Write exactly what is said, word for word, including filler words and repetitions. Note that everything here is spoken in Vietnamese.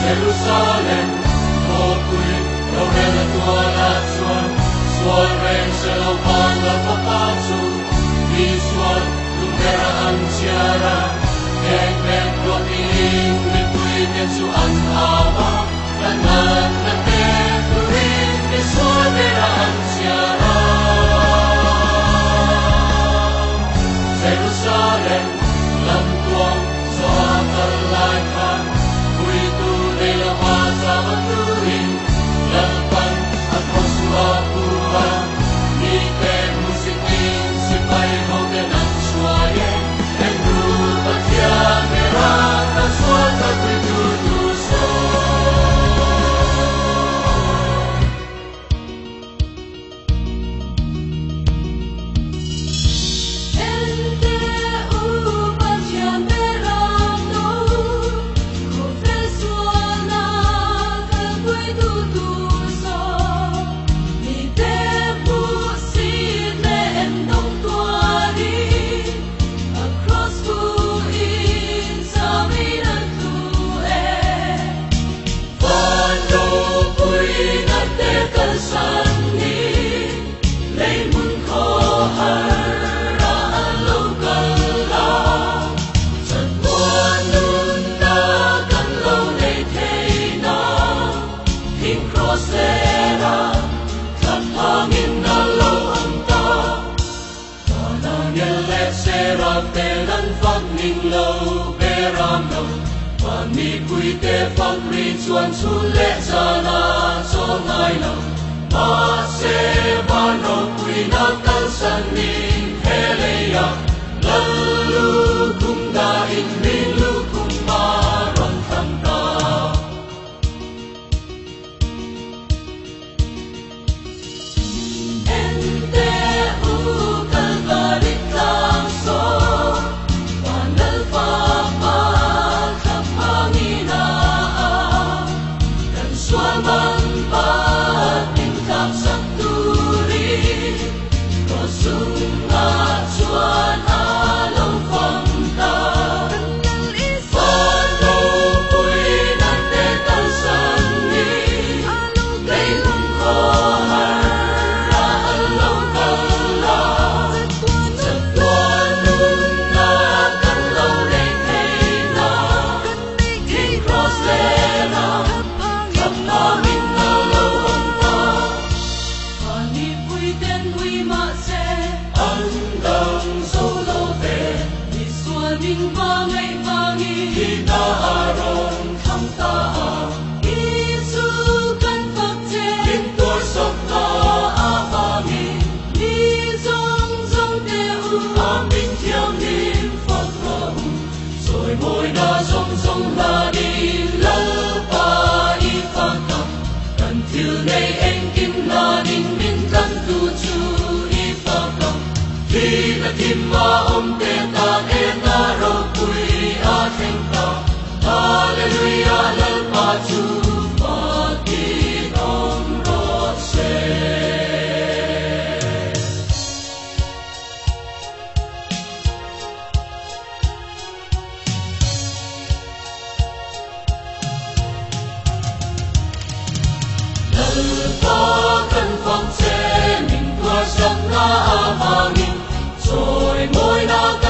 Jerusalem, Mokui, Lorena Tualatsuan, Suaren Selaupan Lapapatsu, Visual, Lumera Ansiara, Ekmek Protein, Mituin Su Anhaba, Tanan Natek, Turin, Suara Ansiara. Jerusalem, Lamtuang, Soakalaikan, Kuitu Nela Masa Matuhin, Lalpan at Masuapura, Nite Musikin, Sipay Hoganan Suaye, and Rupatia Merata Suata Kuitutuso. Ni kui te phong ri chuan chu le sana cho ngai lo ma se van ro kui na kal san ni hele ya lu kum da in mi lu kum ma ron tham ta en te u kal va ri tang so van al fa Timma om te ta e ta ro kui a theng ta Hallelujah lal pa chu pa ki om ro se lal pa kan phong se min tua sam na ma min rồi ngôi na